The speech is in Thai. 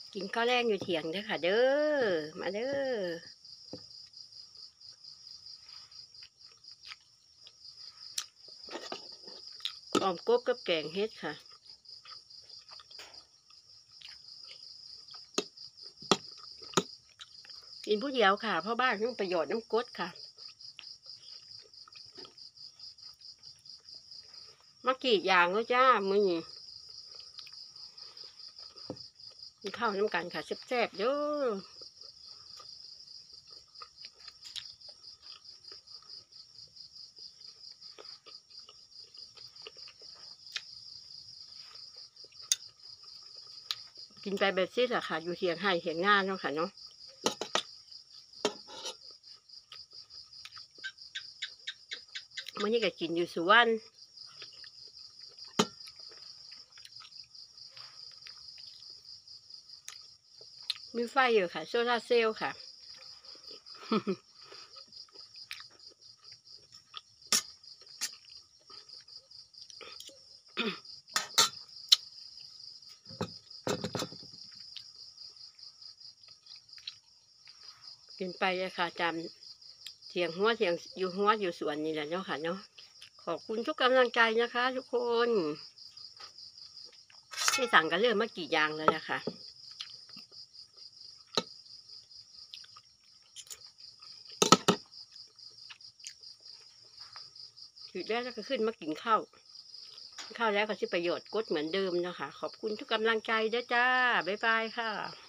กินข้าวแรงอยู่เถียงเด้อค่ะเด้อมาเด้อออมกบกับแกงเฮ็ดค่ะกินผู้เดียวค่ะเพราะบ้านต้องประโยชน์น้ำกดค่ะมากี่อย่างแล้วจ้ามึงกินข้าวน้ำกันค่ะแซ่บๆเด้อกินไปแบบซี่แหละค่ะอยู่เถียงให้เห็นงานเนาะค่ะเนาะมื้อนี้ก็กินอยู่สุวรรณมีไฟอยู่ค่ะโซลาร์เซลล์ค่ะกินไปเลยค่ะจำเถียงหัวเถียงอยู่หัวอยู่สวนนี่แหละเนาะค่ะเนาะขอบคุณทุกกำลังใจนะคะทุกคนที่สั่งกันเริ่มมากี่อย่างแล้วนะคะจุดแรกก็ขึ้นมากินข้าวแล้วก็ใช้ประโยชน์กดเหมือนเดิมนะคะขอบคุณทุกกำลังใจด้วยจ้าบ๊ายบายค่ะ